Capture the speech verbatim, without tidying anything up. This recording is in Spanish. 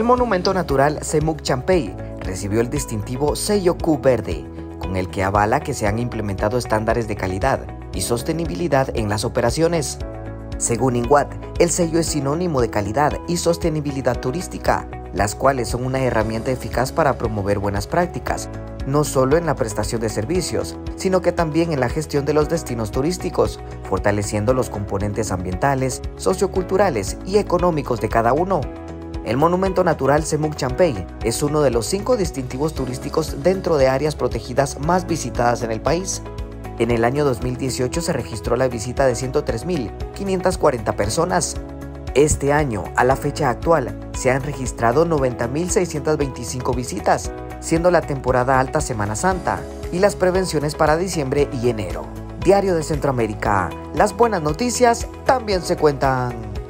El monumento natural Semuc Champey recibió el distintivo sello Q Verde, con el que avala que se han implementado estándares de calidad y sostenibilidad en las operaciones. Según INWAT, el sello es sinónimo de calidad y sostenibilidad turística, las cuales son una herramienta eficaz para promover buenas prácticas, no solo en la prestación de servicios, sino que también en la gestión de los destinos turísticos, fortaleciendo los componentes ambientales, socioculturales y económicos de cada uno. El monumento natural Semuc Champey es uno de los cinco distintivos turísticos dentro de áreas protegidas más visitadas en el país. En el año dos mil dieciocho se registró la visita de ciento tres mil quinientas cuarenta personas. Este año, a la fecha actual, se han registrado noventa mil seiscientas veinticinco visitas, siendo la temporada alta Semana Santa y las prevenciones para diciembre y enero. Diario de Centroamérica, las buenas noticias también se cuentan.